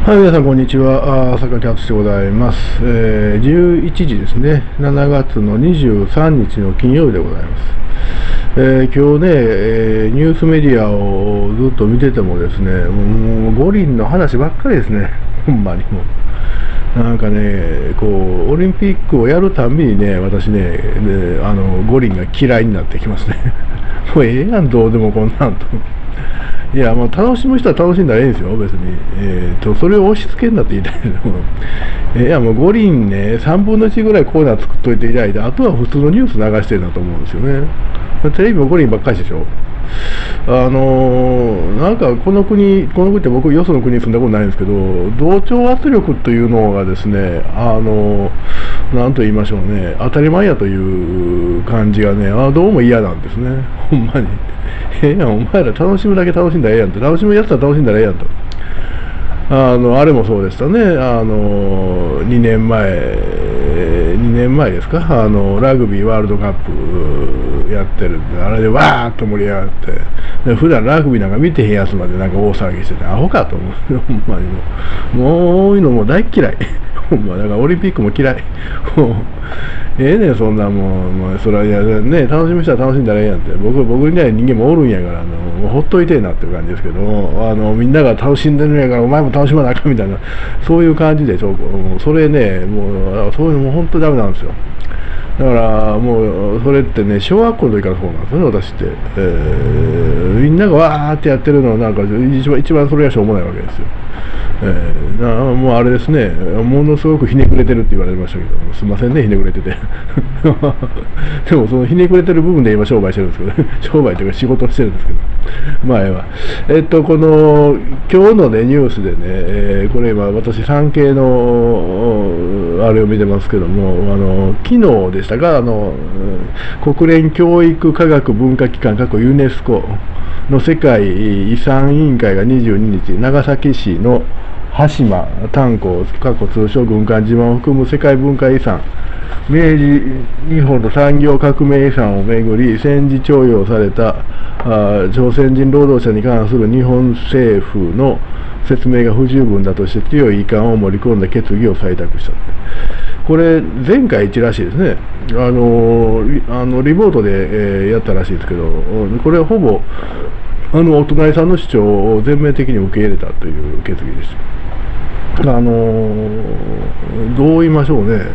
はい、皆さん、こんにちは。坂木敦でございます。11時ですね。7月の23日の金曜日でございます。今日ね、ニュースメディアをずっと見ててもですね、もう五輪の話ばっかりですね。ほんまにもう。なんかね、こう、オリンピックをやるたんびにね、私ね、五輪が嫌いになってきますね。もうええやん、どうでもこんなんと。いや、楽しむ人は楽しんだらいいんですよ、別に。それを押し付けんなって言いたいんですけど、いや、もう五輪ね、3分の1ぐらいコーナー作っといていただいて、あとは普通のニュース流してるんだと思うんですよね。テレビも五輪ばっかりでしょ。なんかこの国って僕、よその国に住んだことないんですけど、同調圧力というのがですね、なんと言いましょうね、当たり前やという感じがね、どうも嫌なんですね、ほんまに。お前ら楽しむだけ楽しんだらええやんと、楽しむやつは楽しんだらええやんと。あれもそうでしたね、2年前ですか、ラグビーワールドカップやってるんで、あれでわーっと盛り上がって、で普段ラグビーなんか見てへんやつまでなんか大騒ぎしてて、アホかと思う、ほんまにもういうのもう大嫌い、ほんまだからオリンピックも嫌い、もうええねん、そんなもうそれは、いやね、楽しむ人は楽しんだらええやんって、僕みたいな人間もおるんやから、もうほっといてえなっていう感じですけど、みんなが楽しんでるんやから、お前も楽しまなあかんみたいな、そういう感じでしょ、それね、もう、そういうのも本当にダメなんですよ。だからもうそれってね、小学校の時からそうなんですよね、私って、みんながわーってやってるのはなんか一番それがしょうもないわけですよ。もうあれですね、ものすごくひねくれてるって言われましたけど、すみませんね、ひねくれてて。でもそのひねくれてる部分で今商売してるんですけど、商売というか仕事をしてるんですけど、まあええわ。この今日のねニュースでね、これ今私産経のあれを見てますけども、昨日でしたが、国連教育科学文化機関ユネスコの世界遺産委員会が22日、長崎市の羽島炭鉱通称軍艦島を含む世界文化遺産、明治日本の産業革命遺産をめぐり戦時徴用された朝鮮人労働者に関する日本政府の説明が不十分だとして強い遺憾を盛り込んだ決議を採択した。これ前回一らしいですね。リモートで、やったらしいですけど、これはほぼお隣さんの主張を全面的に受け入れたという決議です。どう言いましょうね、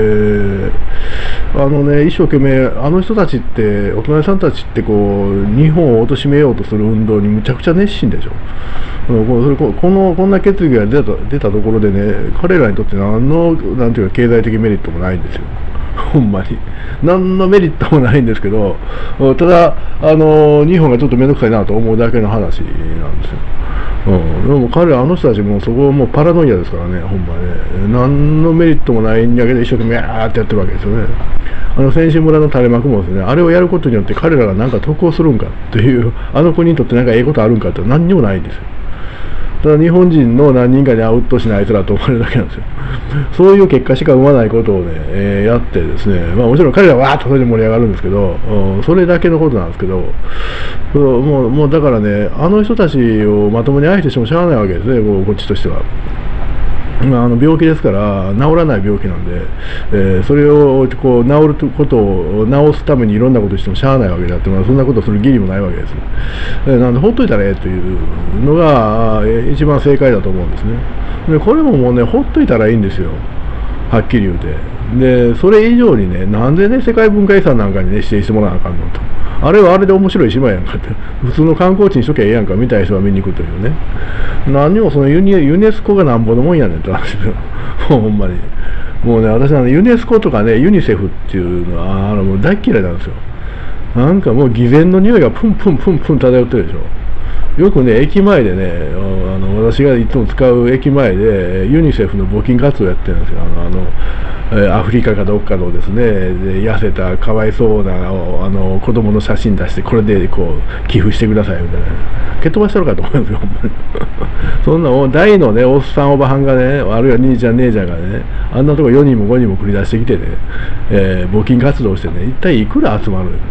一生懸命、人たちって、お隣さんたちってこう、日本を貶めようとする運動にむちゃくちゃ熱心でしょ。こんな決議が出たところでね、彼らにとってなんていうか経済的メリットもないんですよ。ほんまに何のメリットもないんですけど、ただ日本がちょっと面倒くさいなと思うだけの話なんですよ。でもあの人たちもそこはもうパラノイアですからね、ほんまね、何のメリットもないんだけど一生懸命やーってやってるわけですよね。選手村の垂れ幕もですね、あれをやることによって彼らが何か得をするんかっていう、国にとって何かええことあるんかって何にもないんですよ。ただ日本人の何人かにアウトしないあいつらと思われるだけなんですよ。そういう結果しか生まないことをね、やってですね、もちろん彼らはわーっとそれで盛り上がるんですけど、それだけのことなんですけど、もうだからね、あの人たちをまともに愛してしてもしゃあないわけですね、こっちとしては。病気ですから治らない病気なんで、それをこう治ることを治すためにいろんなことしてもしゃあないわけであって、そんなことする義理もないわけです。なんでほっといたらええというのが一番正解だと思うんですね。でこれももうね、ほっといたらいいんですよ、はっきり言うて。でそれ以上にね、なんでね世界文化遺産なんかにね指定してもらわなあかんのと。あれはあれで面白い島やんかって、普通の観光地にしときゃええやんか、見たい人が見に行くというね、何にもそのユネスコがなんぼのもんやねんって話ですよ、ほんまに。もうね、私はユネスコとかね、ユニセフっていうのはもう大嫌いなんですよ。なんかもう偽善の匂いがプンプンプンプン漂ってるでしょ。よくね、駅前でね、私がいつも使う駅前でユニセフの募金活動やってるんですよ。アフリカかどっかのですね、痩せたかわいそうな子供の写真出して、これでこう寄付してくださいみたいな、蹴飛ばしてるかと思うんですよ、ほんまに。そんな大のね、おっさんおばはんがね、あるいは兄ちゃん姉ちゃんがね、あんなとこ4人も5人も繰り出してきてね、募金活動してね、一体いくら集まるの。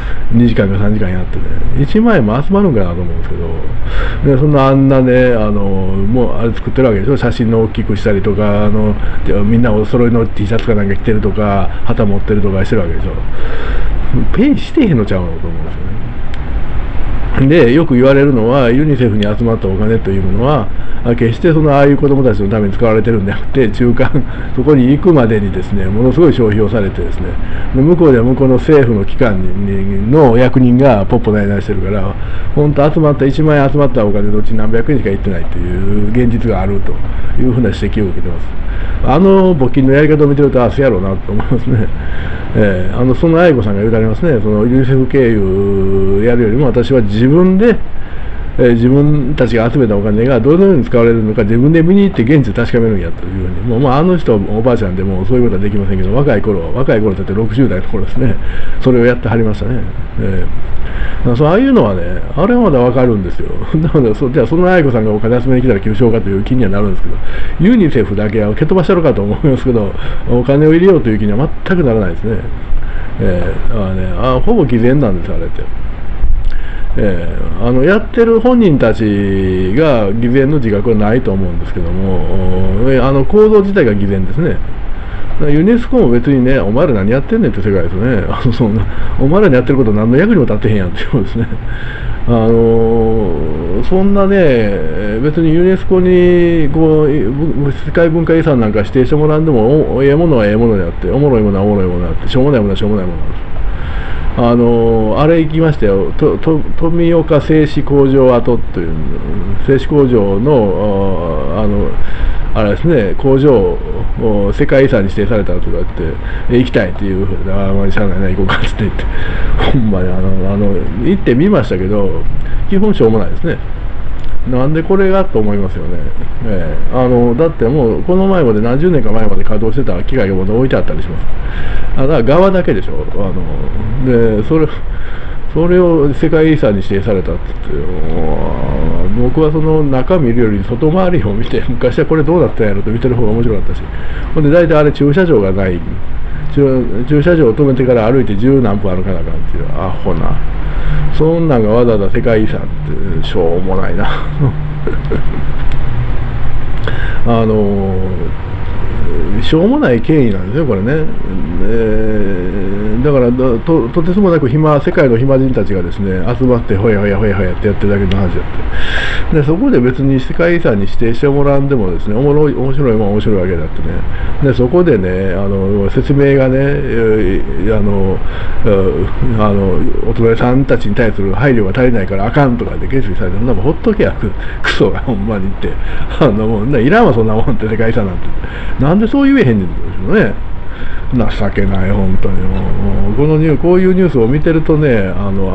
2時間か3時間やってね、1万円も集まるんかなと思うんですけど、でそんなあんなね、もうあれ作ってるわけでしょ、写真の大きくしたりとか、みんなお揃いの T シャツかなんか着てるとか、旗持ってるとかしてるわけでしょ、ペイしてへんのちゃうのと思うんですよね。でよく言われるのは、ユニセフに集まったお金というものは決してああいう子どもたちのために使われてるんじゃなくて、中間そこに行くまでにですね、ものすごい消費をされてですね、で向こうでは向こうの政府の機関の役人がポッポなりなりしてるから、本当集まった1万円集まったお金のうち何百円しか行ってないという現実があるというふうな指摘を受けてます。募金のやり方を見てると、そうやろうなと思いますね。その愛子さんが言うてありますね、そのユニセフ経由やるよりも、私は自分で、自分たちが集めたお金がどのように使われるのか自分で見に行って現地で確かめるんやというふうに、あの人おばあちゃんでもそういうことはできませんけど、若い頃だって60代の頃ですね、それをやってはりましたね。ああいうのはね、あれはまだ分かるんですよ。だからじゃあその愛子さんがお金集めに来たら急所かという気にはなるんですけど、ユニセフだけは蹴飛ばしてるかと思いますけど、お金を入れようという気には全くならないですね。ほぼ偽善なんです、あれって。やってる本人たちが偽善の自覚はないと思うんですけども、構造自体が偽善ですね。ユネスコも別にね、お前ら何やってんねんって世界ですよね。お前らにやってること何の役にも立ってへんやんっていうことですね。そんなね、別にユネスコに世界文化遺産なんか指定してもらうんでも、ええものはええものであって、おもろいものはおもろいものであって、しょうもないものはしょうもないものなんです。あれ行きましたよ、富岡製紙工場跡という製紙工場のあれですね、工場を世界遺産に指定されたとかって行きたいっていうふうで、あまりしゃあないな、行こうかって言って、ほんまに行ってみましたけど、基本しょうもないですね。なんでこれがと思いますよね。だってもうこの前まで何十年か前まで稼働してた機械がまだ置いてあったりします。だから側だけでしょ。でそれを世界遺産に指定されたって言って、僕はその中見るより外回りを見て、昔はこれどうだったんやろと見てる方が面白かったし、ほんで大体あれ駐車場がない、駐車場を止めてから歩いて十何分歩かなあかんっていう、アホな、そんなんがわざわざ世界遺産ってしょうもないな。しょうもない経緯なんですよ、これね。だからとてつもなく世界の暇人たちがですね、集まってほやほやほやほやってやってるだけの話やって、でそこで別に世界遺産に指定してもらうんでもですね、面白いもん面白いわけだってね、でそこでね、説明がね、お隣さんたちに対する配慮が足りないからあかんとかで決議されて、そんなもんほっとけや、クソがほんまにって、もういらんわそんなもんって、世界遺産なんて、なんでそう言えへんねんってことですよね。情けない、本当にもうこういうニュースを見てるとね、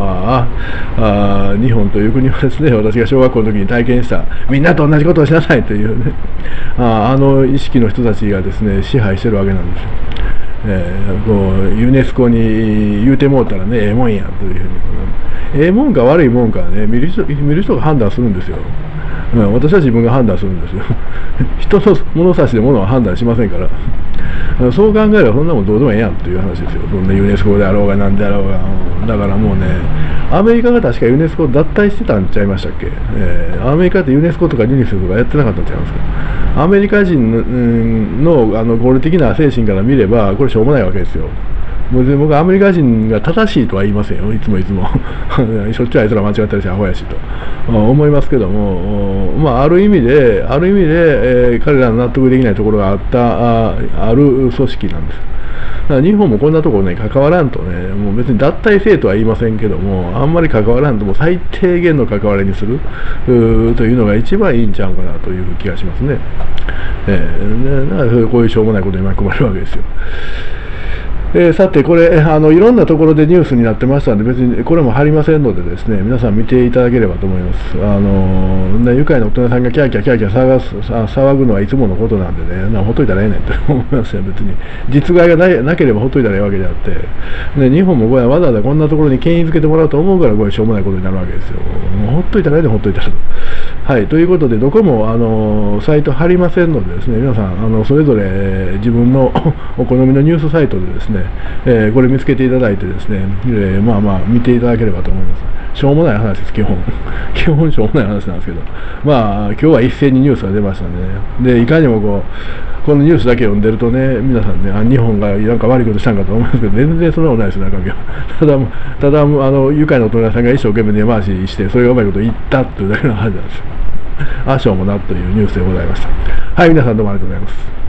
日本という国はですね、私が小学校の時に体験した、みんなと同じことをしなさいというね、意識の人たちがですね、支配してるわけなんですよ。ユネスコに言うてもうたらね、ええもんやというふうに、ええもんか悪いもんかね、見る人が判断するんですよ。私は自分が判断するんですよ。人の物差しで物は判断しませんから。そう考えればそんなもんどうでもええやんという話ですよ。そんなユネスコであろうがなんであろうが。だからもうね、アメリカが確かユネスコ脱退してたんちゃいましたっけ。アメリカってユネスコとかユニセフとかやってなかったんちゃいますか。アメリカ人の合理的な精神から見ればこれしょうもないわけですよ。もう僕はアメリカ人が正しいとは言いませんよ、いつもしょっちゅうあいつら間違ったりしてアホやしと思いますけども、ある意味で、彼らの納得できないところがある組織なんです。だから日本もこんなところね、関わらんとね、もう別に脱退せえとは言いませんけども、あんまり関わらんと、もう最低限の関わりにするというのが一番いいんちゃうかなという気がしますね。だからこういうしょうもないことに巻き込まれるわけですよ。さて、これいろんなところでニュースになってましたので、別にこれも貼りませんのでですね、皆さん見ていただければと思います。愉快な大人さんがキャーキャーキャーキャー騒ぐのはいつものことなんでね、ほっといたらええねんと思いますよ。別に実害がなければほっといたらええわけであって、日本もこれわざわざこんなところに権威づけてもらうと思うから、これしょうもないことになるわけですよ。もうほっといたらええねん、ほっといたらと。 はい、ということで、どこもサイト貼りませんのでですね、皆さんそれぞれ自分のお好みのニュースサイトでですね、これ見つけていただいてですね、まあまあ見ていただければと思います。しょうもない話です、基本。基本しょうもない話なんですけど、まあ今日は一斉にニュースが出ましたんでね、でいかにもこのニュースだけ読んでるとね、皆さんね、日本がなんか悪いことしたんかと思いますけど、全然そんなことないですよ、中身は。ただ、愉快なお友達さんが一生懸命根回しして、それがうまいこと言ったというだけの話なんですよ。あしょうもなというニュースでございました。はい、皆さんどうもありがとうございます。